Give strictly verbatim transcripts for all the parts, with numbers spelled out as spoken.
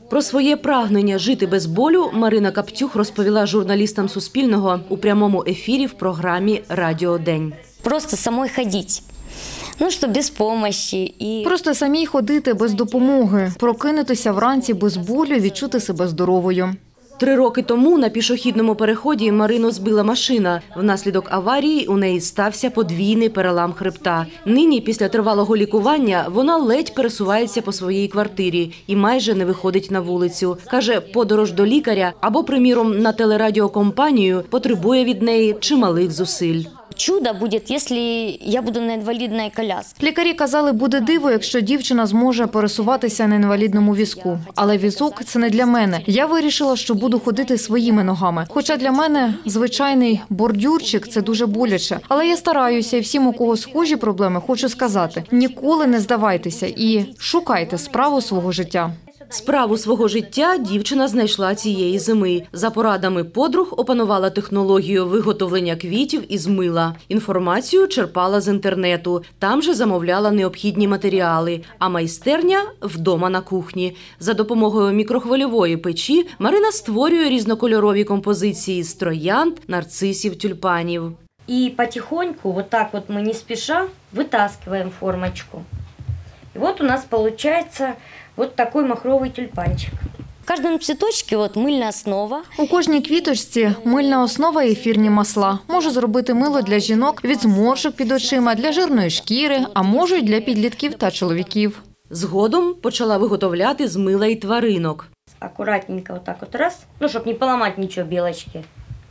Про своє прагнення жити без болю Марина Каптюх розповіла журналістам Суспільного у прямому ефірі в програмі «Радіо День». Просто самой ходить. Ну, що без допомоги. І... Просто самій ходити без допомоги, прокинутися вранці без болю, відчути себе здоровою. Три роки тому на пішохідному переході Марину збила машина. Внаслідок аварії у неї стався подвійний перелам хребта. Нині, після тривалого лікування, вона ледь пересувається по своїй квартирі і майже не виходить на вулицю. Каже, подорож до лікаря або, приміром, на телерадіокомпанію потребує від неї чималих зусиль. Чудо буде, якщо я буду на інвалідній колясці. Лікарі казали, буде диво, якщо дівчина зможе пересуватися на інвалідному візку. Але візок – це не для мене. Я вирішила, що буду ходити своїми ногами. Хоча для мене звичайний бордюрчик – це дуже боляче. Але я стараюся, і всім, у кого схожі проблеми, хочу сказати – ніколи не здавайтеся і шукайте справу свого життя. Справу свого життя дівчина знайшла цієї зими. За порадами подруг опанувала технологію виготовлення квітів із мила. Інформацію черпала з інтернету. Там же замовляла необхідні матеріали. А майстерня – вдома на кухні. За допомогою мікрохвильової печі Марина створює різнокольорові композиції з троянд, нарцисів, тюльпанів. І потихоньку, вот так вот мы не спеша, вытаскиваем формочку. И вот у нас получается вот такой махровый тюльпанчик. В каждом цветочке вот мильна основа. У кожній квіточці мильна основа і ефірні масла. Можу зробити мило для жінок від зморшок під очима, для жирної шкіри, а можу й для підлітків та чоловіків. Згодом почала виготовляти з мила і тваринок. Аккуратненько вот так вот раз, ну, чтобы не поломать ничего белочки.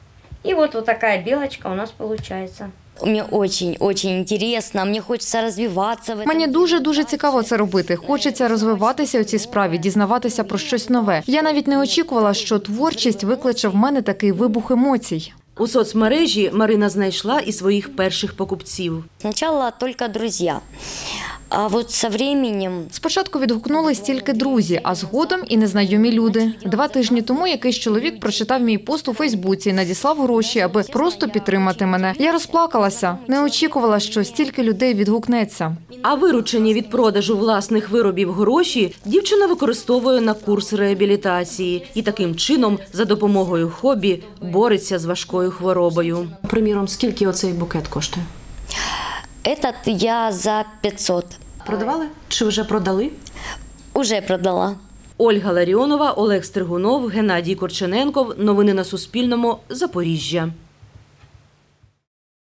И вот вот такая белочка у нас получается. Мені дуже-дуже цікаво, мені хочеться розвиватися. Мені дуже-дуже цікаво це робити. Хочеться розвиватися у цій справі, дізнаватися про щось нове. Я навіть не очікувала, що творчість викличе в мене такий вибух емоцій. У соцмережі Марина знайшла і своїх перших покупців. Спочатку тільки друзі. А от з часом... Спочатку відгукнулись тільки друзі, а згодом і незнайомі люди. Два тижні тому якийсь чоловік прочитав мій пост у Фейсбуці і надіслав гроші, аби просто підтримати мене. Я розплакалася, не очікувала, що стільки людей відгукнеться. А виручені від продажу власних виробів гроші дівчина використовує на курс реабілітації. І таким чином, за допомогою хобі, бореться з важкою хворобою. Приміром, скільки оцей букет коштує? Этот я за п'ятсот. Продавали? Чи вже продали? Уже продала. Ольга Ларіонова, Олег Стригунов, Геннадій Корчененков. Новини на Суспільному. Запоріжжя.